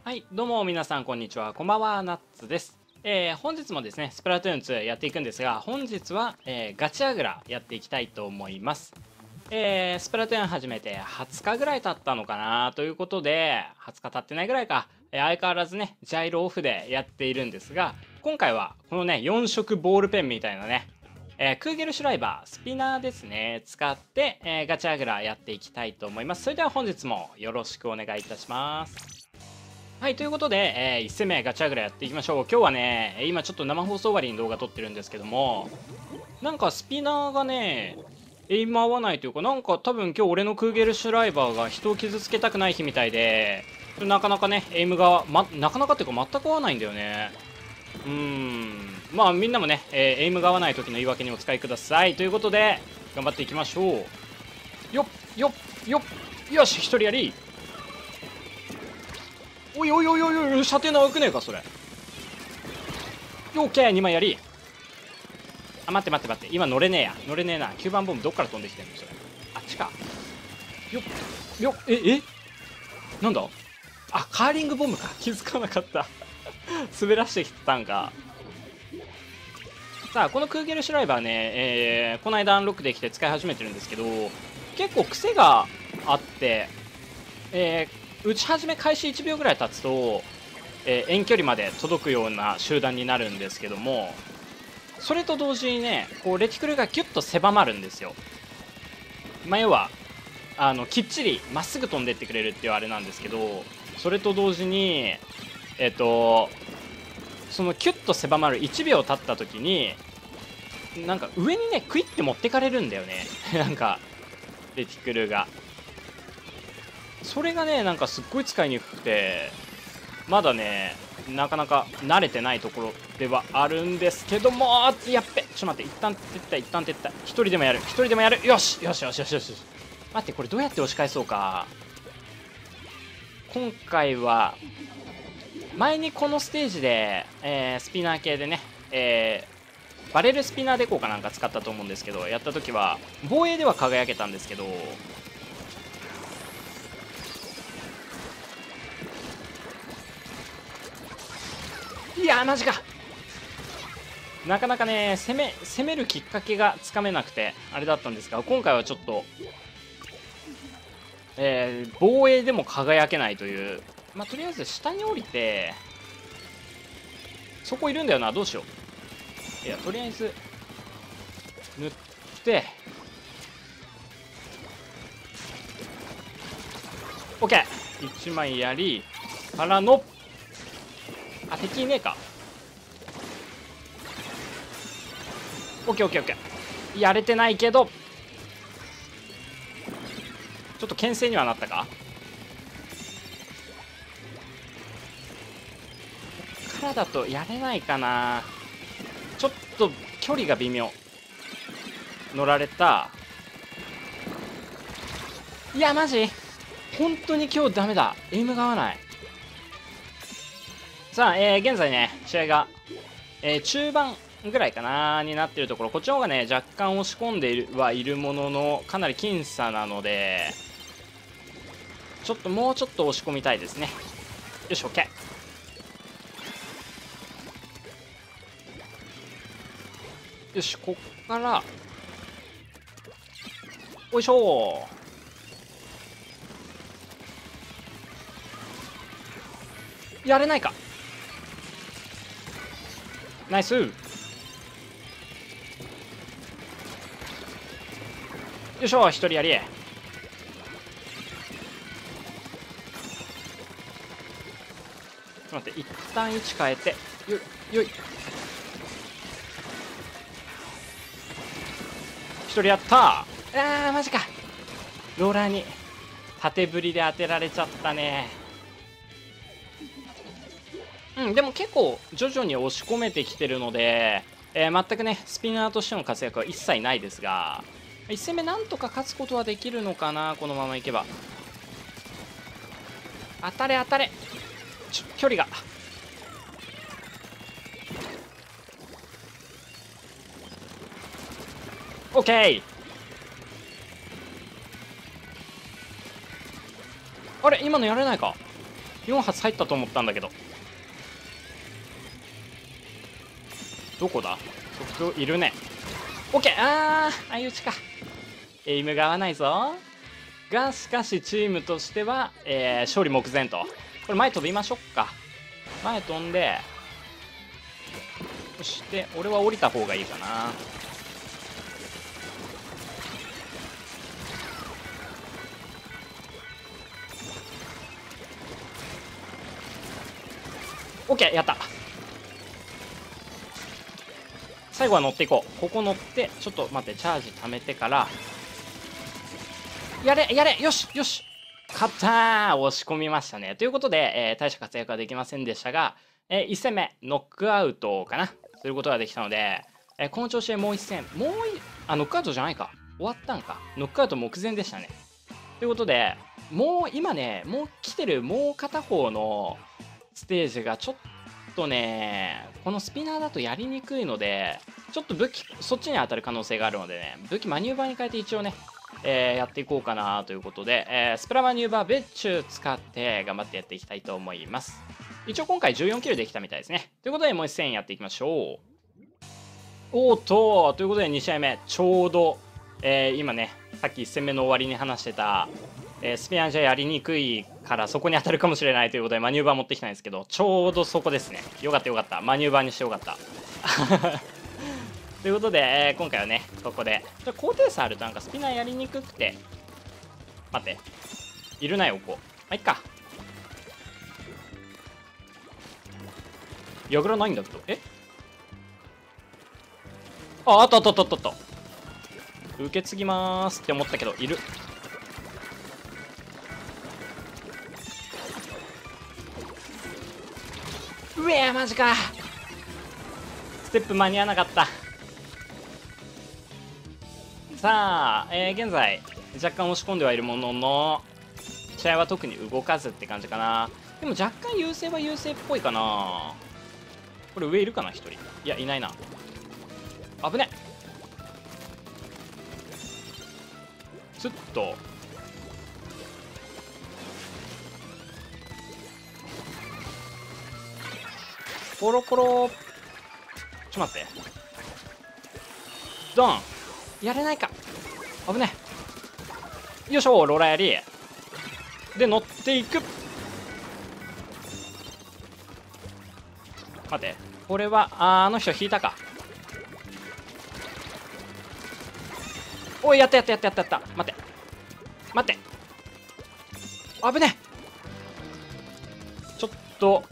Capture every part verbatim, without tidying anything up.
はい、どうも皆さんこんにちは、こんばんは、ナッツです。えー、本日もですね、スプラトゥーンツーやっていくんですが、本日は、えー、ガチアグラやっていきたいと思います。えー、スプラトゥーン始めてはつかぐらい経ったのかなということで、はつか経ってないぐらいか、えー、相変わらずね、ジャイロオフでやっているんですが、今回はこのね、よん色ボールペンみたいなね、えー、クーゲルシュライバー、スピナーですね、使って、えー、ガチアグラやっていきたいと思います。それでは本日もよろしくお願いいたします。はい、ということで、えー、いち戦目ガチャグラやっていきましょう。今日はね、今ちょっと生放送終わりに動画撮ってるんですけども、なんかスピナーがね、エイム合わないというか、なんか多分今日俺のクーゲルシュライバーが人を傷つけたくない日みたいで、なかなかね、エイムが、ま、なかなかっていうか全く合わないんだよね。うーん、まあみんなもね、えー、エイムが合わない時の言い訳にお使いください。ということで、頑張っていきましょう。よっ、よっ、よっ、よし、一人やり。おいおいおいおいおい、射程長くねえかそれ。オッケー、にまいやり。あ、待って待って待って、今乗れねえや、乗れねえな。きゅうばんボムどっから飛んできてんのそれ。あっちか。よっよっ、ええなんだ、あ、カーリングボムか。気づかなかった滑らしてきたんか。さあ、このクーゲルシュライバーね、えー、この間アンロックできて使い始めてるんですけど、結構癖があって、えー、打ち始め開始いちびょうぐらい経つと、えー、遠距離まで届くような集団になるんですけども、それと同時にね、こうレティクルがギュッと狭まるんですよ。まあ、要はあのきっちりまっすぐ飛んでってくれるっていうあれなんですけど、それと同時にえっとそのキュッと狭まるいちびょう経った時に、なんか上にねクイッて持ってかれるんだよねなんかレティクルが。それがねなんかすっごい使いにくくて、まだねなかなか慣れてないところではあるんですけども、やっべ、ちょっと待って、一旦撤退一旦撤退、一人でもやる一人でもやる、よしよしよしよしよし。待って、これどうやって押し返そうか。今回は前にこのステージで、えー、スピナー系でね、えー、バレルスピナーデコかなんか使ったと思うんですけど、やった時は防衛では輝けたんですけど、いやーマジか、なかなかね攻め攻めるきっかけがつかめなくてあれだったんですが、今回はちょっと、えー、防衛でも輝けないという。まあ、とりあえず下に降りて、そこいるんだよな、どうしよう。いや、とりあえず塗って OK、 いちまいやりからの、あ、敵いねえか。 OKOKOK、 やれてないけどちょっと牽制にはなったか。こっからだとやれないかな、ちょっと距離が微妙。乗られた。いやマジ本当に今日ダメだ、エイムが合わない。さあ、えー、現在ね試合が、えー、中盤ぐらいかなになってるところ、こっちの方がね若干押し込んでいるはいるものの、かなり僅差なので、ちょっともうちょっと押し込みたいですね。よし OK、 よし、こっからおいしょー、やれないか。ナイス。よいしょ、一人やり。ちょっと待って、一旦位置変えて、よいよい、一人やった。あーマジか、ローラーに縦振りで当てられちゃったね。うん、でも結構徐々に押し込めてきてるので、えー、全くねスピナーとしての活躍は一切ないですが、いち戦目なんとか勝つことはできるのかな、このままいけば。当たれ当たれ、ちょ距離が。オッケー。あれ今のやれないか。 よん発入ったと思ったんだけど。どこだ？ソフトいるね。オッケー。あー、相打ちか。エイムが合わないぞ。がしかしチームとしては、えー、勝利目前と。これ前飛びましょうか。前飛んで、そして俺は降りた方がいいかな。オッケー、やった。最後は乗っていこう。ここ乗って、ちょっと待って、チャージ貯めてから、やれやれ、よしよし、勝ったー。押し込みましたね。ということで、えー、大した活躍はできませんでしたが、えー、いち戦目ノックアウトかなすることができたので、えー、この調子でもういち戦、もういあノックアウトじゃないか、終わったんか。ノックアウト目前でしたね。ということで、もう今ね、もう来てるもう片方のステージがちょっとね、このスピナーだとやりにくいので、ちょっと武器そっちに当たる可能性があるのでね、武器マニューバーに変えて一応ね、えー、やっていこうかなということで、えー、スプラマニューバー別注使って頑張ってやっていきたいと思います。一応今回じゅうよんキルできたみたいですね。ということでもう一戦やっていきましょう。おーっと、ということでに試合目、ちょうど、えー、今ね、さっきいち戦目の終わりに話してた、えー、スピナーじゃやりにくいからそこに当たるかもしれないということでマニューバー持ってきたんですけど、ちょうどそこですね。よかったよかった。マニューバーにしてよかった。ということで、えー、今回はね、ここで。じゃ高低差あるとなんかスピナーやりにくくて。待って。いるなよ、ここ。まあ、いっか。矢倉ないんだけど。えあ、あったあったあったあった。受け継ぎまーすって思ったけど、いる。うえー、マジか。ステップ間に合わなかった。さあ、えー、現在若干押し込んではいるものの試合は特に動かずって感じかな。でも若干優勢は優勢っぽいかな。これ上いるかな、ひとり。いや、いないな。危ね。スッとコロコロ。ちょっと待って、ドン。やれないか。危ね。よいしょ、ローラーやりで乗っていく。待って、これはあ、あの人引いたか。おい、やったやったやったやったやった。待って待って、危ね。ちょっと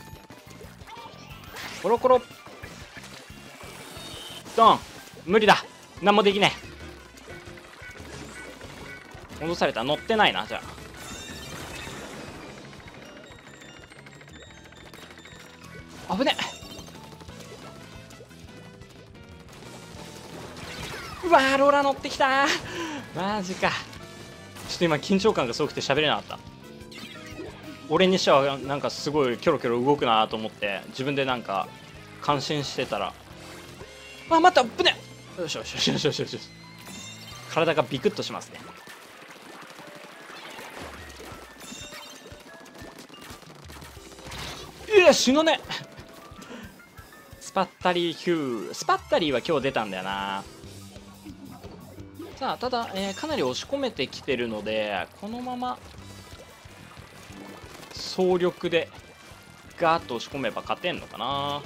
コロコロドン。無理だ、何もできねえ。戻された。乗ってないな。じゃあ危ねえ。うわー、ローラー乗ってきたー。マジか。ちょっと今緊張感がすごくて喋れなかった。俺にしてはなんかすごいキョロキョロ動くなと思って自分でなんか感心してたら、あ、待った、ぶね。よしよしよしよしよしよし。体がビクッとしますね。いや、死ぬね。スパッタリーヒュー。スパッタリーは今日出たんだよな。さあ、ただ、えー、かなり押し込めてきてるので、このまま総力でガーッと押し込めば勝てんのかな。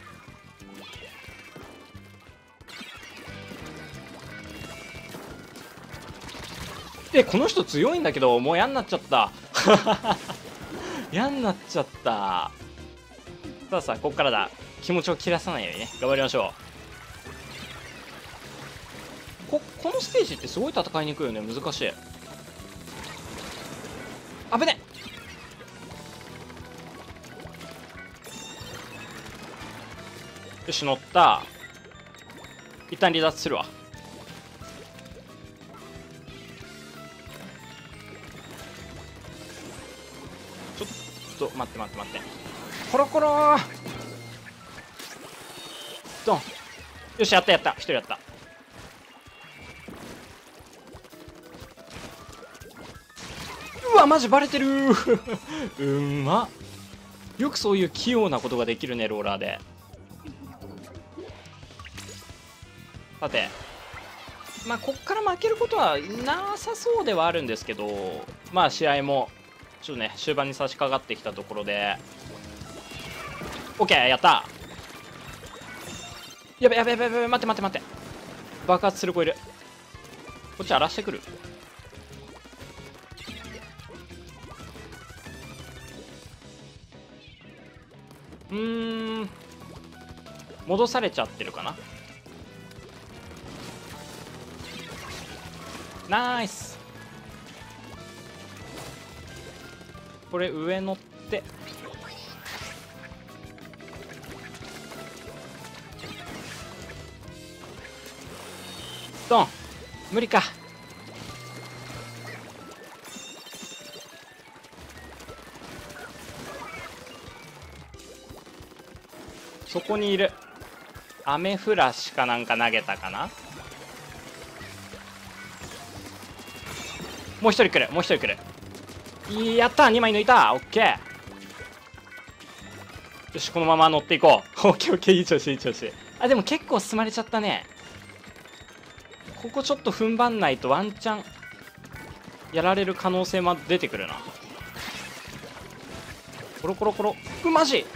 え、この人強いんだけど、もう嫌になっちゃった。嫌になっちゃった。さあさあ、ここからだ。気持ちを切らさないようにね、頑張りましょう。ここのステージってすごい戦いにくいよね。難しい。危ね。よし、乗った。一旦離脱するわ。ちょっと待って待って待って。コロコロードン。よし、やったやった。一人やった。うわ、 わマジバレてるーうんまっ。よくそういう器用なことができるね、ローラーで。さて、まあこっから負けることはなさそうではあるんですけど、まあ試合もちょっとね終盤に差し掛かってきたところで OK やった。やべやべやべやべ、待って待って待って、爆発する子いる。こっち荒らしてくる。うーん戻されちゃってるかな。ナイス。これ上乗ってドン。無理か。そこにいる。アメフラシかなんか投げたかな。もう一人来る、もう一人来る。やったー、にまい抜いた。オッケー。よし、このまま乗っていこう。オッケーオッケー、いい調子いい調子。あ、でも結構進まれちゃったね。ここちょっと踏ん張んないとワンチャンやられる可能性も出てくるな。コロコロコロ、うマジ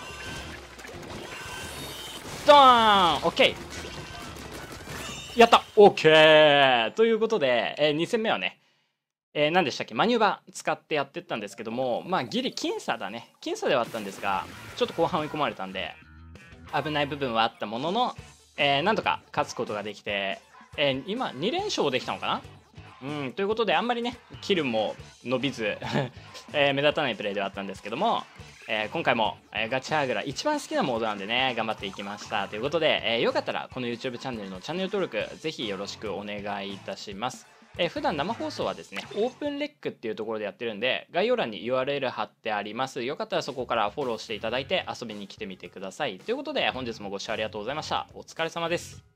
ドーン。オッケー、やった。オッケーということで、えー、に戦目はね、えー、何でしたっけ、マニューバー使ってやってったんですけども、まあギリ僅差だね、僅差ではあったんですが、ちょっと後半追い込まれたんで危ない部分はあったものの、えー、なんとか勝つことができて、えー、今に連勝できたのかな。うんということで、あんまりねキルも伸びず、えー、目立たないプレーではあったんですけども、えー、今回も、えー、ガチャーグラ一番好きなモードなんでね頑張っていきましたということで、えー、よかったらこの YouTube チャンネルのチャンネル登録ぜひよろしくお願いいたします。えー、普段生放送はですねオープンレックっていうところでやってるんで、概要欄に ユーアールエル 貼ってあります。よかったらそこからフォローしていただいて遊びに来てみてくださいということで、本日もご視聴ありがとうございました。お疲れ様です。